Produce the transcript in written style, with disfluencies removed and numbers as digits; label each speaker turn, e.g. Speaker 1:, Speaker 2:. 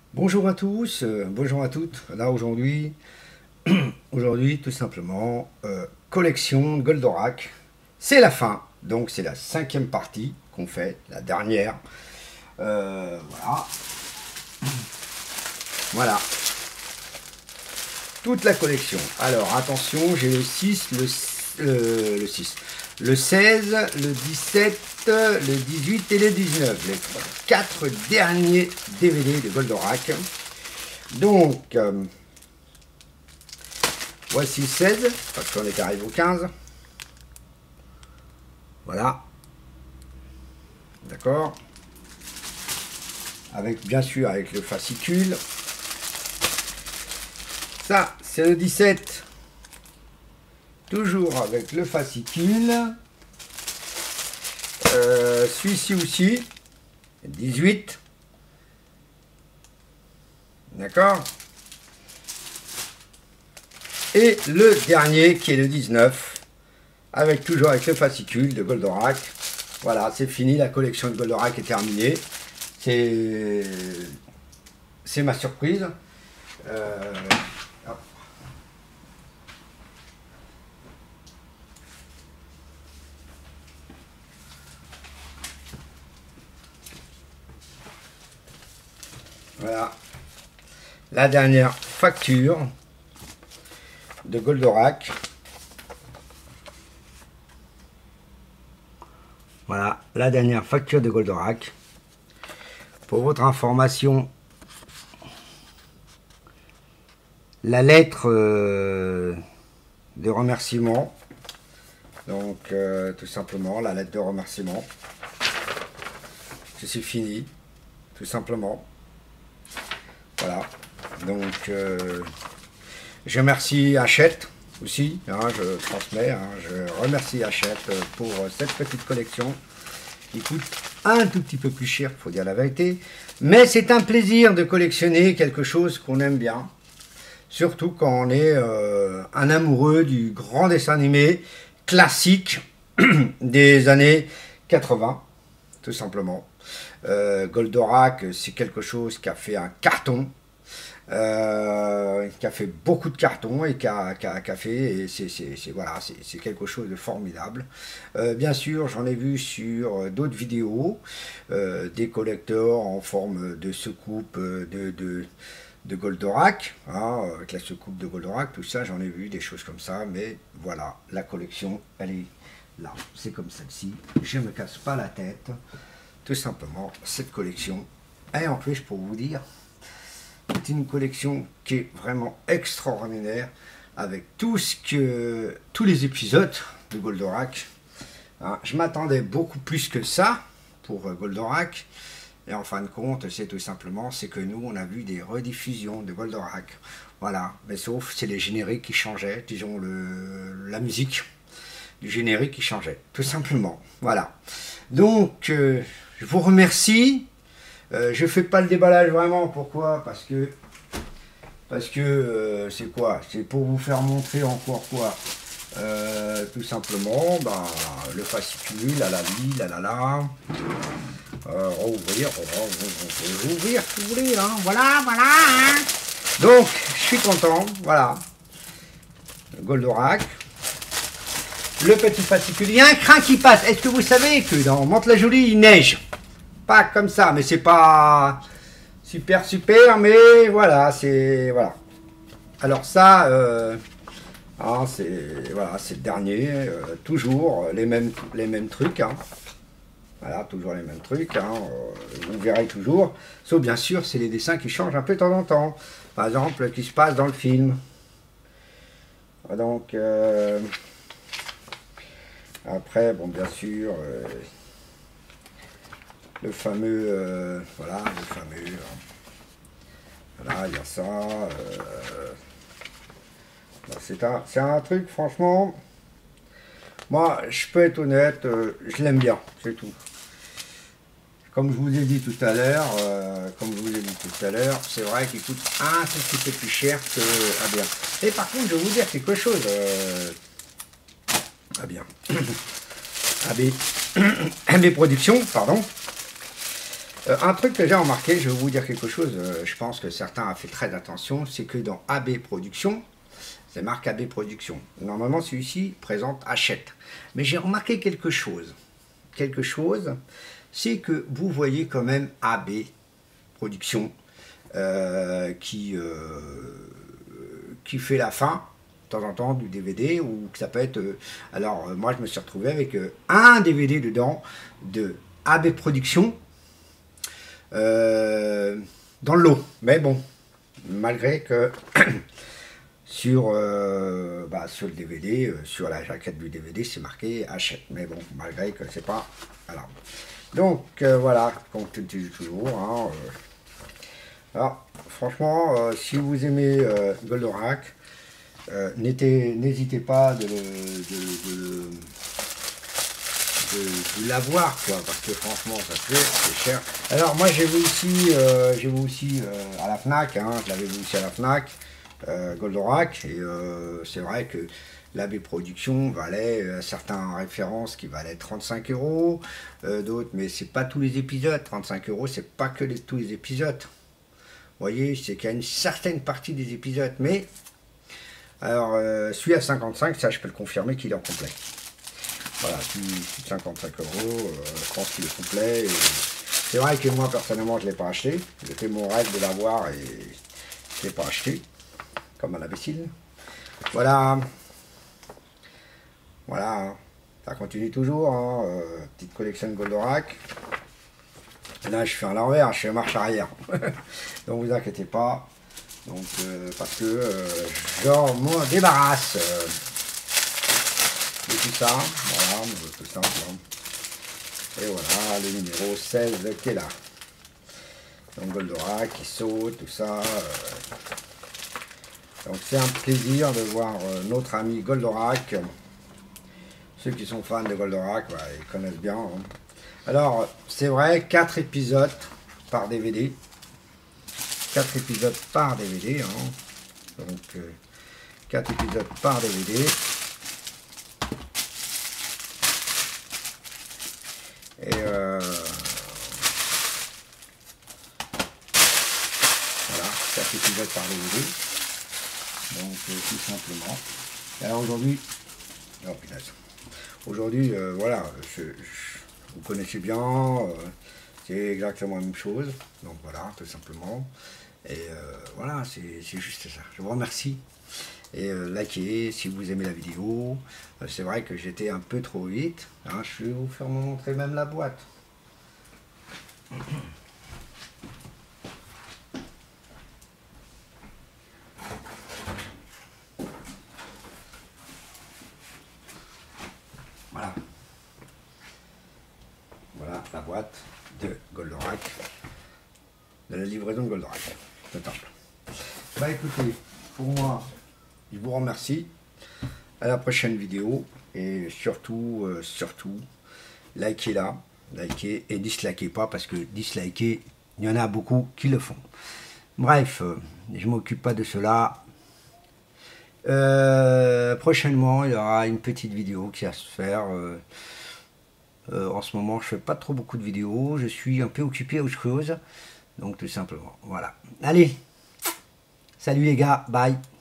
Speaker 1: Bonjour à tous, bonjour à toutes. Là aujourd'hui, tout simplement, collection Goldorak. C'est la fin, donc c'est la 5e partie qu'on fait, la dernière. Voilà. Voilà. Toute la collection. Alors attention, j'ai le 6, le 6, le 16, le 17, le 18 et le 19. Les 4 derniers DVD de Goldorak. Donc, voici le 16, parce qu'on est arrivé au 15. Voilà. D'accord. Avec, bien sûr, avec le fascicule. Ça, c'est le 17. Toujours avec le fascicule. Celui-ci aussi. 18. D'accord. Et le dernier qui est le 19. Avec toujours avec le fascicule de Goldorak. Voilà, c'est fini. La collection de Goldorak est terminée. C'est ma surprise. Voilà. La dernière facture de Goldorak. Voilà, la dernière facture de Goldorak. Pour votre information, la lettre de remerciement. Donc, tout simplement, la lettre de remerciement. C'est fini, tout simplement. Voilà. Donc, je remercie Hachette aussi. Hein, je transmets. Hein, je remercie Hachette pour cette petite collection qui coûte un tout petit peu plus cher, il faut dire la vérité. Mais c'est un plaisir de collectionner quelque chose qu'on aime bien. Surtout quand on est un amoureux du grand dessin animé classique des années 80, tout simplement. Goldorak, c'est quelque chose qui a fait un carton, qui a fait beaucoup de cartons et qui a fait, voilà, c'est quelque chose de formidable. Bien sûr, j'en ai vu sur d'autres vidéos, des collecteurs en forme de secoupe de Goldorak, hein, avec la secoupe de Goldorak, tout ça, j'en ai vu des choses comme ça, mais voilà, la collection, elle est là, c'est comme celle-ci, je ne me casse pas la tête, tout simplement, cette collection, et en plus, pour vous dire, c'est une collection qui est vraiment extraordinaire, avec tous les épisodes de Goldorak, hein. Je m'attendais beaucoup plus que ça, pour Goldorak. Et en fin de compte, c'est tout simplement, c'est que nous, on a vu des rediffusions de Goldorak. Voilà, mais sauf, c'est les génériques qui changeaient, disons, la musique du générique qui changeait, tout simplement. Voilà. Donc, je vous remercie. Je ne fais pas le déballage vraiment, pourquoi? Parce que c'est quoi? C'est pour vous faire montrer encore quoi? Tout simplement, bah, le fascicule, la la. Rouvrir si vous voulez, hein. Voilà, hein. Donc, je suis content, voilà. Goldorak. Le petit fascicule. Il y a un crin qui passe. Est-ce que vous savez que dans Mantes-la-Jolie, il neige? Pas comme ça, mais c'est pas super, mais voilà, c'est... Voilà. Alors ça, hein, c'est voilà, c'est le dernier, toujours les mêmes trucs, hein. Voilà, toujours les mêmes trucs, hein, vous verrez toujours. Sauf bien sûr, c'est les dessins qui changent un peu de temps en temps. Par exemple, qui se passe dans le film. Donc, après, bon, bien sûr, le fameux, voilà, le fameux. Voilà, il y a ça. C'est un truc, franchement. Moi, je peux être honnête, je l'aime bien, c'est tout. Comme je vous ai dit tout à l'heure, c'est vrai qu'il coûte un tout petit peu plus cher que bien. Et par contre, je vais vous dire quelque chose. Bien. AB Productions, pardon. Un truc que j'ai remarqué, je vais vous dire quelque chose, je pense que certains ont fait très attention, c'est que dans AB Production, c'est marqué AB Production. Normalement, celui-ci présente Hachette. Mais j'ai remarqué quelque chose. C'est que vous voyez quand même AB Production qui fait la fin, de temps en temps, du DVD, ou que ça peut être... alors, moi, je me suis retrouvé avec un DVD dedans de AB Production, dans le lot. Mais bon, malgré que sur le DVD, sur la jaquette du DVD, c'est marqué Hachette. Mais bon, malgré que c'est pas... Alors, donc voilà, comme tu dis toujours. Hein, alors, franchement, si vous aimez Goldorak, n'hésitez pas de l'avoir, quoi, parce que franchement ça c'est cher. Alors moi j'ai vu aussi à la FNAC, hein, je l'avais vu aussi à la FNAC, Goldorak, et c'est vrai que l'AB Production valait certaines références qui valaient 35 €, d'autres, mais c'est pas tous les épisodes. 35 €, c'est pas que tous les épisodes. Vous voyez, c'est qu'il y a une certaine partie des épisodes, mais alors celui à 55, ça je peux le confirmer qu'il est en complet. Voilà, plus de 55 €, je pense qu'il est complet. C'est vrai que moi, personnellement, je ne l'ai pas acheté. C'était mon rêve de l'avoir et je ne l'ai pas acheté, comme un imbécile. Voilà. Voilà, ça continue toujours. Hein. Petite collection de Goldorak. Là, je fais à l'envers, je fais marche arrière. Donc, vous inquiétez pas. Donc, parce que genre, m'en débarrasse. Et tout ça, voilà, tout simple. Et voilà, le numéro 16 qui est là. Donc Goldorak qui saute, tout ça. Donc c'est un plaisir de voir notre ami Goldorak. Ceux qui sont fans de Goldorak, bah, ils connaissent bien. Hein. Alors, c'est vrai, 4 épisodes par DVD. 4 épisodes par DVD. Hein. Donc, 4 épisodes par DVD. Et voilà, 4 épisodes par DVD. Donc tout simplement. Alors aujourd'hui, oh punaise. Aujourd'hui, voilà, vous connaissez bien, c'est exactement la même chose. Donc voilà, tout simplement. Et voilà, c'est juste ça. Je vous remercie. Et likez si vous aimez la vidéo. C'est vrai que j'étais un peu trop vite. Hein, je vais vous faire montrer même la boîte. Voilà. Voilà la boîte de Goldorak. De la livraison de Goldorak. Le temple. Bah écoutez, pour moi, je vous remercie. À la prochaine vidéo. Et surtout, likez-la. Likez et dislikez pas, parce que disliker, il y en a beaucoup qui le font. Bref, je ne m'occupe pas de cela. Prochainement, il y aura une petite vidéo qui va se faire. En ce moment, je fais pas trop beaucoup de vidéos. Je suis un peu occupé à autre chose. Donc, tout simplement, voilà. Allez, salut les gars, bye.